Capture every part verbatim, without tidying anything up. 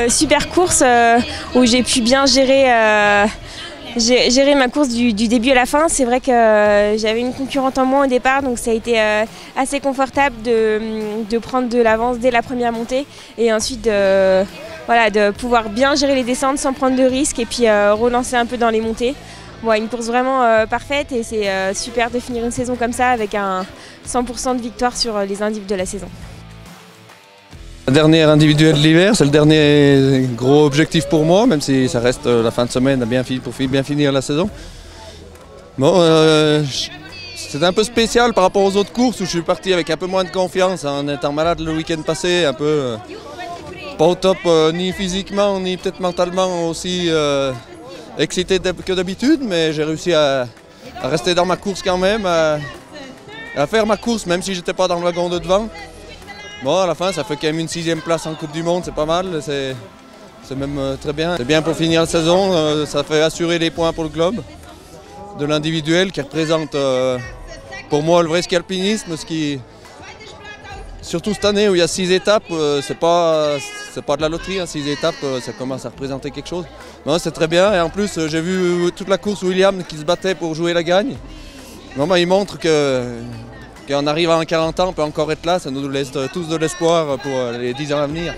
euh, super course euh, où j'ai pu bien gérer, euh, gérer ma course du, du début à la fin. C'est vrai que euh, j'avais une concurrente en moins au départ, donc ça a été euh, assez confortable de, de prendre de l'avance dès la première montée et ensuite de, voilà, de pouvoir bien gérer les descentes sans prendre de risques et puis euh, relancer un peu dans les montées. Bon, une course vraiment euh, parfaite et c'est euh, super de finir une saison comme ça avec un cent pour cent de victoire sur les individuels de la saison. Le dernier individuel de l'hiver, c'est le dernier gros objectif pour moi, même si ça reste la fin de semaine à bien fi- pour fi- bien finir la saison. Bon, euh, c'est un peu spécial par rapport aux autres courses où je suis parti avec un peu moins de confiance en étant malade le week-end passé, un peu euh, pas au top euh, ni physiquement ni peut-être mentalement aussi euh, excité que d'habitude, mais j'ai réussi à, à rester dans ma course quand même, à, à faire ma course même si j'étais pas dans le wagon de devant. Bon, à la fin, ça fait quand même une sixième place en Coupe du Monde, c'est pas mal, c'est même euh, très bien. C'est bien pour finir la saison, euh, ça fait assurer les points pour le globe de l'individuel qui représente euh, pour moi le vrai ski alpinisme, ce qui, surtout cette année où il y a six étapes, euh, c'est pas, c'est pas de la loterie, hein, six étapes, euh, ça commence à représenter quelque chose. Bon, c'est très bien, et en plus euh, j'ai vu toute la course William qui se battait pour jouer la gagne. Bon, bah, il montre que Quand on arrive à quarante ans, on peut encore être là, ça nous laisse tous de l'espoir pour les dix ans à venir.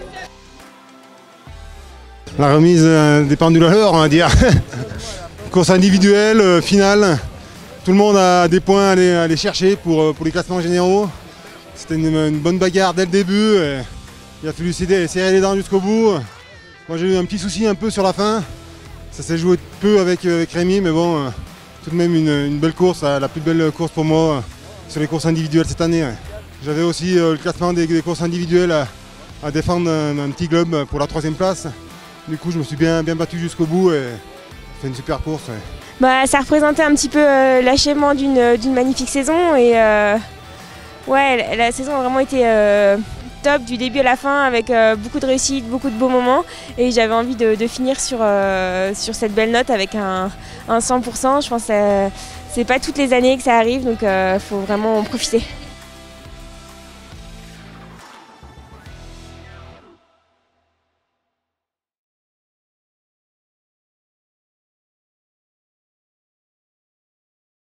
La remise des pendules à l'heure, on va dire. Course individuelle, euh, finale. Tout le monde a des points à aller, à aller chercher pour, pour les classements généraux. C'était une, une bonne bagarre dès le début. Et il a fallu serrer les dents jusqu'au bout. Moi j'ai eu un petit souci un peu sur la fin. Ça s'est joué peu avec, avec Rémi, mais bon, tout de même une, une belle course, la plus belle course pour moi sur les courses individuelles cette année. Ouais. J'avais aussi euh, le classement des, des courses individuelles à, à défendre un, un petit globe pour la troisième place. Du coup, je me suis bien, bien battu jusqu'au bout et fait une super course. Ouais. Bah, ça représentait un petit peu euh, l'achèvement d'une d'une magnifique saison et euh, ouais, la, la saison a vraiment été euh, top du début à la fin avec euh, beaucoup de réussite, beaucoup de beaux moments et j'avais envie de, de finir sur, euh, sur cette belle note avec un, un cent pour cent. Je pense que c'est pas toutes les années que ça arrive, donc il euh, faut vraiment en profiter.